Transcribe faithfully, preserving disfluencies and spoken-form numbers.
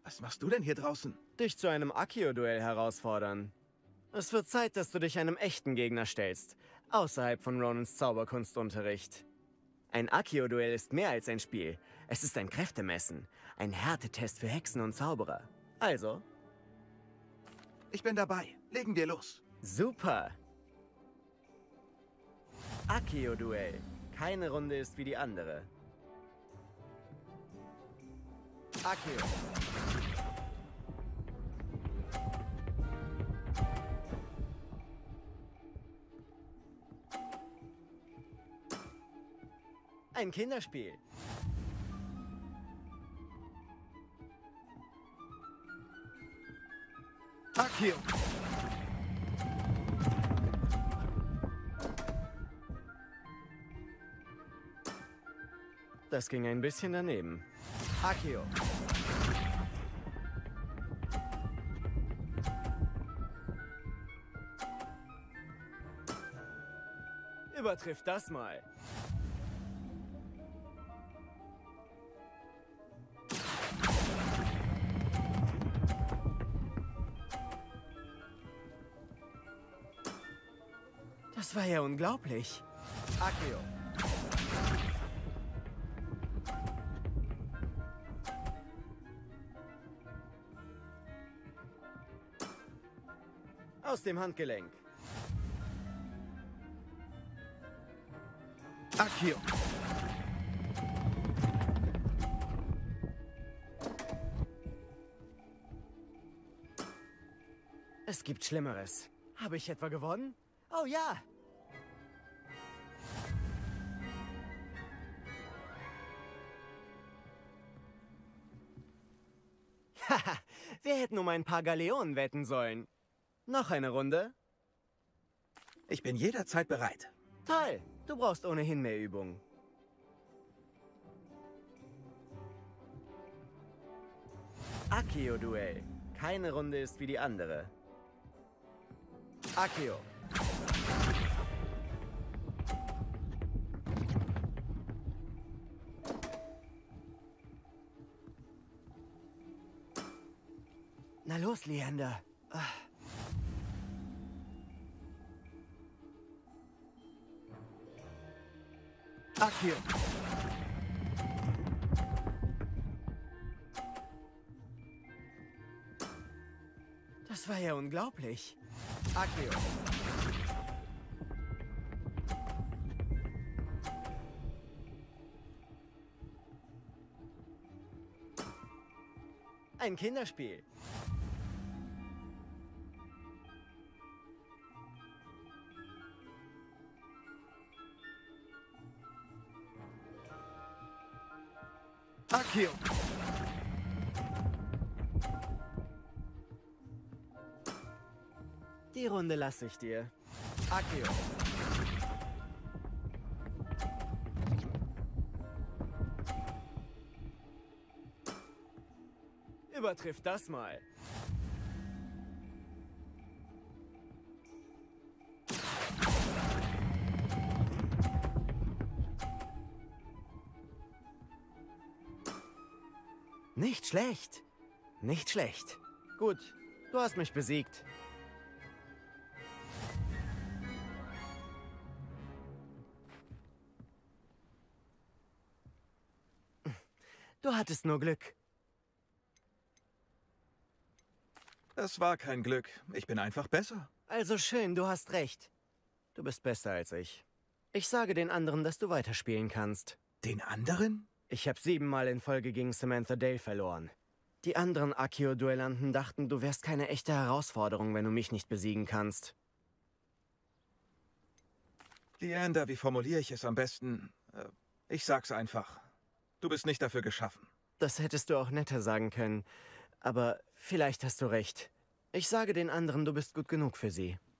Was machst du denn hier draußen? Dich zu einem Accio-Duell herausfordern. Es wird Zeit, dass du dich einem echten Gegner stellst. Außerhalb von Ronans Zauberkunstunterricht. Ein Accio-Duell ist mehr als ein Spiel. Es ist ein Kräftemessen. Ein Härtetest für Hexen und Zauberer. Also? Ich bin dabei. Legen wir los. Super. Accio-Duell. Keine Runde ist wie die andere. Accio. Ein Kinderspiel. Accio. Das ging ein bisschen daneben. Accio. Übertrifft das mal. Das war ja unglaublich. Accio. Aus dem Handgelenk. Accio. Es gibt Schlimmeres. Habe ich etwa gewonnen? Oh ja! Haha, wir hätten um ein paar Galeonen wetten sollen. Noch eine Runde? Ich bin jederzeit bereit. Toll, du brauchst ohnehin mehr Übung. Accio-Duell. Keine Runde ist wie die andere. Accio. Na los, Leander. Ah. Accio. Das war ja unglaublich. Accio. Ein Kinderspiel. Accio. Die Runde lasse ich dir. Accio. Übertrifft das mal. Nicht schlecht. Nicht schlecht. Gut, du hast mich besiegt. Du hattest nur Glück. Das war kein Glück. Ich bin einfach besser. Also schön, du hast recht. Du bist besser als ich. Ich sage den anderen, dass du weiterspielen kannst. Den anderen? Ich habe siebenmal in Folge gegen Samantha Dale verloren. Die anderen Accio-Duellanten dachten, du wärst keine echte Herausforderung, wenn du mich nicht besiegen kannst. Leander, wie formuliere ich es am besten? Ich sag's einfach. Du bist nicht dafür geschaffen. Das hättest du auch netter sagen können. Aber vielleicht hast du recht. Ich sage den anderen, du bist gut genug für sie.